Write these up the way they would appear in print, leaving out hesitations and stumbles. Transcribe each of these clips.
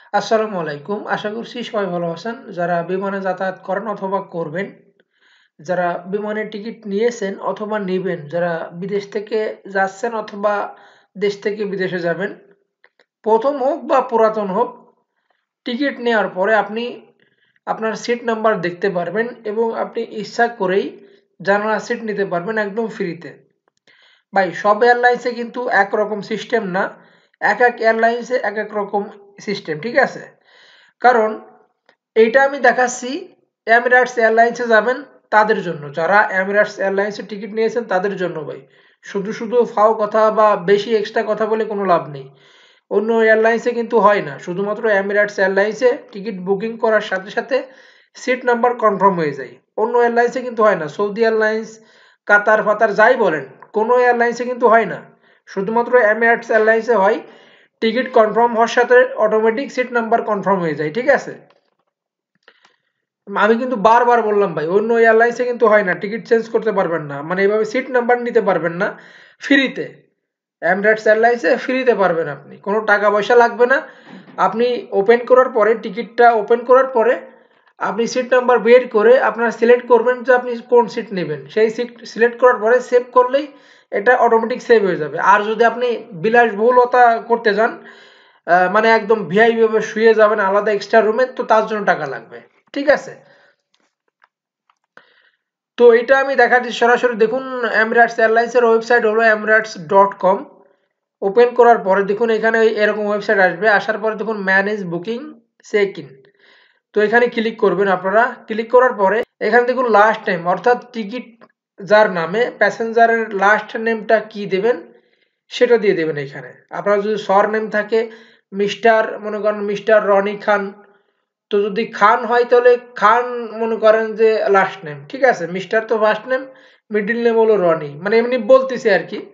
আসসালামু আলাইকুম। আশা করছি সবাই ভালো আছেন। যারা বিমানে যাতায়াত করেন অথবা করবেন, যারা বিমানের টিকিট নিয়েছেন অথবা নিবেন, যারা বিদেশ থেকে যাচ্ছেন অথবা দেশ থেকে বিদেশে যাবেন, প্রথম হোক বা পুরাতন হোক, টিকিট নেওয়ার পরে আপনি আপনার সিট নাম্বার দেখতে পারবেন এবং আপনি ইচ্ছা করেই জানালা সিট নিতে পারবেন একদম ফ্রিতে। ভাই সব এয়ারলাইন্সে কিন্তু একরকম সিস্টেম না, এক এক এয়ারলাইন্সে এক এক রকম সিস্টেম, ঠিক আছে? কারণ এইটা আমি দেখাচ্ছি এমিরেটস এয়ারলাইন্সে যাবেন তাদের জন্য, যারা এমিরেটস এয়ারলাইন্সে টিকিট নিয়েছেন তাদের জন্য ভাই। শুধু শুধু ফাও কথা বা বেশি এক্সট্রা কথা বলে কোনো লাভ নেই। অন্য এয়ারলাইন্সে কিন্তু হয় না, শুধুমাত্র এমিরেটস এয়ারলাইন্সে টিকিট বুকিং করার সাথে সাথে সিট নাম্বার কনফার্ম হয়ে যায়। অন্য এয়ারলাইন্সে কিন্তু হয় না। সৌদি এয়ারলাইন্স, কাতার ফাতার যাই বলেন, কোনো এয়ারলাইন্সে কিন্তু হয় না, শুধুমাত্র এমিরেটস এয়ারলাইন্সে হয়। টিকিট কনফার্ম হওয়ার সাথে অটোমেটিক সিট নাম্বার কনফার্ম হয়ে যায়, ঠিক আছে? আমি কিন্তু বারবার বললাম ভাই, অন্য এয়ারলাইন্সে কিন্তু হয় না, টিকিট চেঞ্জ করতে পারবেন না, মানে এভাবে সিট নাম্বার নিতে পারবেন না ফ্রিতে। এমিরেটস এয়ারলাইন্সে ফ্রিতে পারবেন, আপনি কোনো টাকা পয়সা লাগবে না। আপনি ওপেন করার পরে, টিকিটটা ওপেন করার পরে আপনি সিট নাম্বার বের করে আপনার সিলেক্ট করবেন যে আপনি কোন সিট নেবেন। সেই সিট সিলেক্ট করার পরে সেভ করলেই এটা অটোমেটিক সেভ হয়ে যাবে। আর যদি আপনি বিলাসবহুলতা করতে যান, মানে একদম ভিআইপি ভাবে শুয়ে যাবেন আলাদা এক্সট্রা রুমে, তো তার জন্য টাকা লাগবে, ঠিক আছে? তো এটা আমি দেখাচ্ছি সরাসরি। দেখুন, এমিরেটস এয়ারলাইন্সের ওয়েবসাইট হলো emirates.com। ওপেন করার পরে দেখুন এখানে এরকম ওয়েবসাইট আসবে। আসার পরে দেখুন ম্যানেজ বুকিং চেক ইন। তো এখানে ক্লিক করবেন আপনারা। ক্লিক করার পরে এখানে দেখুন লাস্ট টাইম, অর্থাৎ টিকিট যার নামে প্যাসেঞ্জারের লাস্ট নেমটা কি দেবেন সেটা দিয়ে দেবেন এখানে। আপনার যদি সর নেম থাকে, মিস্টার মনে করেন মিস্টার রনি খান, তো যদি খান হয় তাহলে খান মনে করেন যে লাস্ট নেম, ঠিক আছে? মিস্টার তো ফার্স্ট নেম, মিডিল নেম হলো রনি, মানে এমনি বলতেছি আর কি।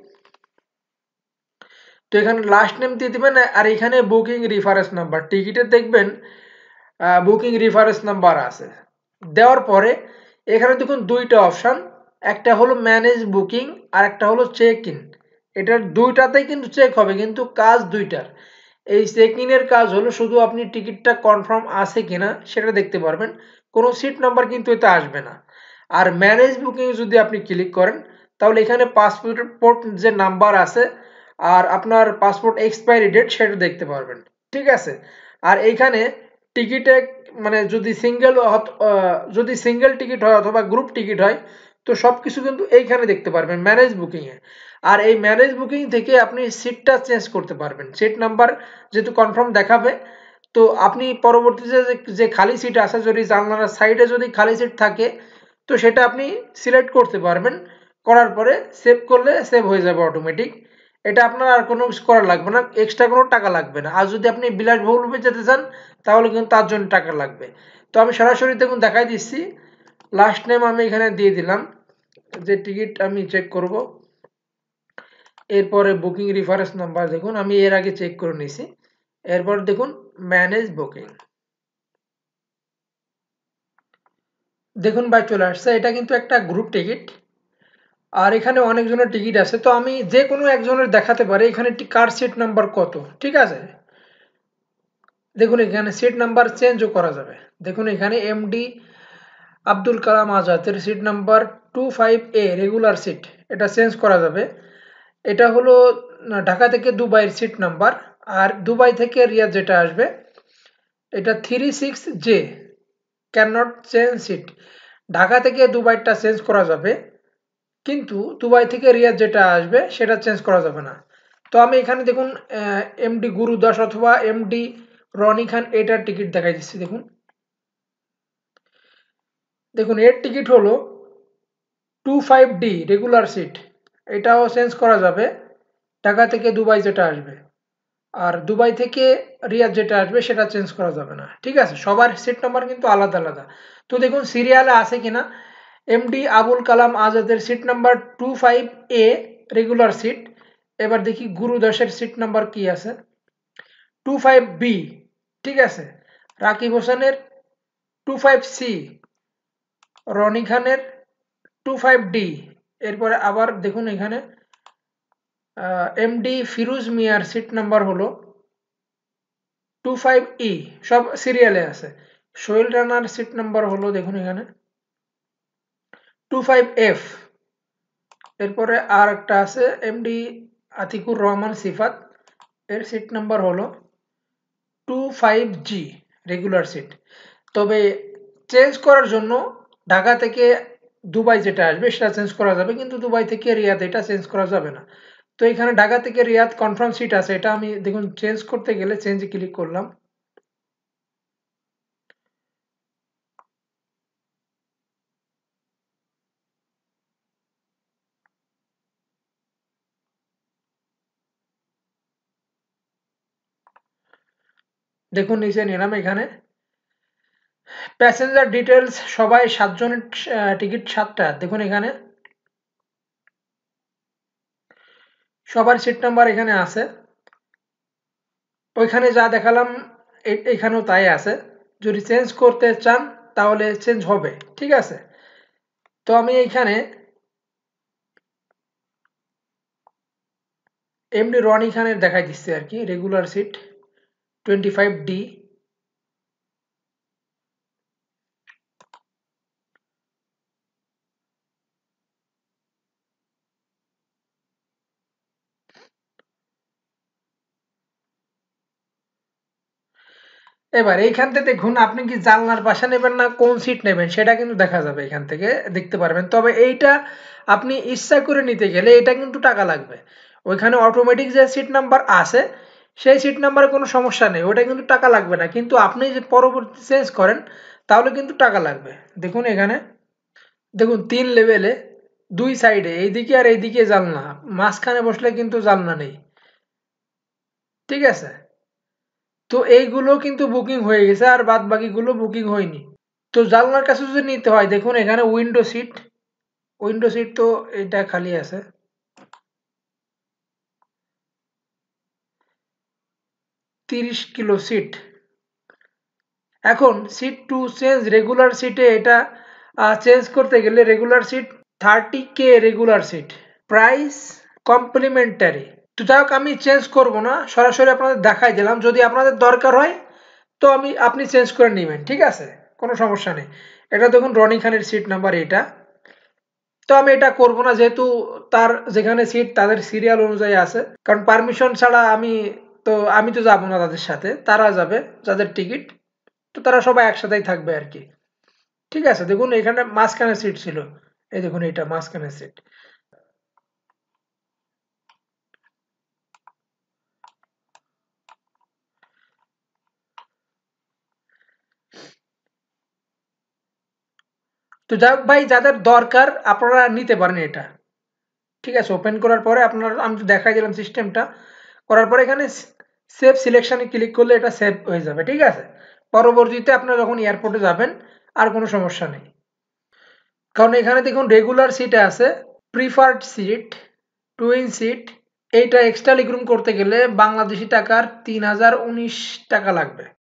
তো এখানে লাস্ট নেম দিয়ে দিবেন। আর এখানে বুকিং রেফারেন্স নাম্বার, টিকিটে দেখবেন বুকিং রেফারেন্স নাম্বার আছে। দেওয়ার পরে এখানে দেখুন দুইটা অপশন, একটা হলো ম্যানেজ বুকিং আর একটা হলো চেক ইন। এটার দুইটাতেই কিন্তু চেক হবে, কিন্তু কাজ দুইটার। এই চেক ইনের কাজ হলো শুধু আপনি টিকিটটা কনফার্ম আছে কিনা সেটা দেখতে পারবেন, কোনো সিট নাম্বার কিন্তু এতে আসবে না। আর ম্যানেজ বুকিং যদি আপনি ক্লিক করেন তাহলে এখানে পাসপোর্ট যে নাম্বার আছে আর আপনার পাসপোর্ট এক্সপায়ারি ডেট সেটা দেখতে পারবেন, ঠিক আছে? আর এইখানে টিকিটে মানে যদি সিঙ্গেল টিকিট হয় অথবা গ্রুপ টিকিট হয়, তো সব কিছু কিন্তু এইখানে দেখতে পারবেন ম্যানেজ বুকিংয়ে। আর এই ম্যানেজ বুকিং থেকে আপনি সিটটা চেঞ্জ করতে পারবেন, সিট নাম্বার যেহেতু কনফার্ম দেখাবে। তো আপনি পরবর্তীতে যে খালি সিট আছে, যদি জানলার সাইডে যদি খালি সিট থাকে, তো সেটা আপনি সিলেক্ট করতে পারবেন। করার পরে সেভ করলে সেভ হয়ে যাবে অটোমেটিক। এটা আপনার আর কোনো কিছু করা লাগবে না, এক্সট্রা কোনো টাকা লাগবে না। আর যদি আপনি বিলাসবহুলভাবে যেতে চান তাহলে কিন্তু তার জন্য টাকা লাগবে। তো আমি সরাসরি দেখুন দেখাই দিচ্ছি। লাস্ট নেম আমি এখানে দিয়ে দিলাম, যে টিকিট আমি চেক করব। এরপরে বুকিং রেফারেন্স নাম্বার দেখুন আমি এর আগে চেক করে নিয়েছি। এরপর দেখুন ম্যানেজ বুকিং, দেখুন ভাই চলে আসছে। এটা কিন্তু একটা গ্রুপ টিকিট। আর এখানে অনেকজনের টিকিট আছে, তো আমি যে কোনো একজনের দেখাতে পারি এখানে কার সিট নাম্বার কত, ঠিক আছে? দেখুন এখানে সিট নাম্বার চেঞ্জও করা যাবে। দেখুন এখানে এমডি আব্দুল কালাম আজাদের seat number 25A regular seat, এটা চেঞ্জ করা যাবে। এটা হলো ঢাকা থেকে দুবাইয়ের সিট নাম্বার। আর দুবাই থেকে রিয়াদ যেটা আসবে এটা 36J, can not change seat. Dhaka থেকে দুবাইটা চেঞ্জ করা যাবে, কিন্তু দুবাই থেকে রিয়াদ যেটা আসবে সেটা চেঞ্জ করা যাবে না। তো আমি এখানে দেখুন এমডি গুরু দাস অথবা এমডি রনি খান এটার টিকিট দেখাই দিচ্ছি। দেখুন দেখুন এর টিকিট হলো 25D রেগুলার সিট, এটাও চেঞ্জ করা যাবে ঢাকা থেকে দুবাই যেটা আসবে। আর দুবাই থেকে রিয়াদ যেটা আসবে সেটা চেঞ্জ করা যাবে না, ঠিক আছে? সবার সিট নাম্বার কিন্তু আলাদা আলাদা। তো দেখুন সিরিয়ালে আছে কিনা। এমডি আবুল কালাম আজাদের seat number 25A regular seat. এবার দেখি গুরু দাসের সিট নাম্বার কি আছে, 25B, ঠিক আছে? রাকিব হোসেনের 25C, রনি খানের 25D। এরপরে আবার দেখুন এখানে এমডি ফিরোজ মিয়ার সিট নাম্বার হলো 25E সব সিরিয়ালে আছে। সোহেল রানার সিট নাম্বার হলো দেখুন এখানে 25F। এরপরে আর একটা আছে এমডি আতিকুর রহমান সিফাত, এর সিট নাম্বার হলো 25G রেগুলার সিট। তবে চেঞ্জ করার জন্য ঢাকা থেকে দুবাই যেটা আসবে সেটা চেঞ্জ করা যাবে, কিন্তু দুবাই থেকে রিয়াদ এটা চেঞ্জ করা যাবে না। তো এখানে ঢাকা থেকে রিয়াদ কনফার্ম সিট আছে, এটা আমি দেখুন চেঞ্জ করতে গেলে চেঞ্জে ক্লিক করলাম। দেখুন নিচে নিলাম এখানে প্যাসেঞ্জার ডিটেলস, সবাই 7 জনের টিকিট 7টা। দেখুন এখানে সবার সিট নাম্বার এখানে আছে, ওইখানে যা দেখালাম এখানেও তাই আছে। যদি চেঞ্জ করতে চান তাহলে চেঞ্জ হবে, ঠিক আছে। তো আমি এইখানে এমডি রনি খানের দেখাই দিচ্ছি আর কি, রেগুলার সিট 25D। এবার এইখান থেকে দেখুন আপনি কি জানলার পাশে নেবেন না কোন সিট নেবেন সেটা কিন্তু দেখা যাবে, এখান থেকে দেখতে পারবেন। তবে এইটা আপনি ইচ্ছা করে নিতে গেলে এটা কিন্তু টাকা লাগবে। ওইখানে অটোমেটিক যে সিট নাম্বার আছে সেই সিট নাম্বারে কোনো সমস্যা নেই, ওটা কিন্তু টাকা লাগবে না। কিন্তু আপনি যে পরবর্তী চেঞ্জ করেন তাহলে কিন্তু টাকা লাগবে। দেখুন এখানে দেখুন 3 লেভেলে 2 সাইডে এইদিকে আর এইদিকে জানলা, মাঝখানে বসলে কিন্তু জানলা নেই, ঠিক আছে। তো এইগুলো কিন্তু বুকিং হয়ে গেছে আর বাদ বাকিগুলো বুকিং হয়নি। তো জানলার কাছে যদি নিতে হয় দেখুন এখানে উইন্ডো সিট, উইন্ডো সিট তো এটা খালি আছে। 30 কিলো সিট। এখন সিট টু চেঞ্জ রেগুলার সিটে এটা চেঞ্জ করতে গেলে regular seat 30K regular seat, price complimentary. তো যাই হোক আমি চেঞ্জ করব না, সরাসরি আপনাদের দেখাই দিলাম। যদি আপনাদের দরকার হয় তো আপনি চেঞ্জ করে নেবেন, ঠিক আছে, কোনো সমস্যা নেই। এটা দেখুন রনি খানের সিট নাম্বার এটা। তো আমি এটা করব না, যেহেতু তার যেখানে সিট তাদের সিরিয়াল অনুযায়ী আছে, কারণ পারমিশন ছাড়া আমি তো যাব না তাদের সাথে, তারা যাবে যাদের টিকিট। তো তারা সবাই একসাথেই থাকবে আর কি, ঠিক আছে। দেখুন এখানে মাঝখানে সিট ছিল, এই দেখুন এটা মাঝখানে সিট। তো যাই হোক ভাই, যাদের দরকার আপনারা নিতে পারেন এটা, ঠিক আছে। ওপেন করার পরে আপনার আমি তো দেখাই দিলাম সিস্টেমটা করার পরে এখানে সেভ সিলেকশনে ক্লিক করলে এটা সেভ হয়ে যাবে, ঠিক আছে। পরবর্তীতে আপনারা যখন এয়ারপোর্টে যাবেন আর কোনো সমস্যা নেই। কারণ এখানে দেখুন রেগুলার সিটে আছে প্রিফার্ড সিট, টুইন সিট। এইটা এক্সট্রা লিগ্রুম করতে গেলে বাংলাদেশি টাকার 3019 টাকা লাগবে।